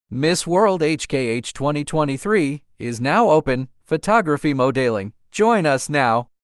Miss World HKH 2023 is now open. Photography modeling. Join us now.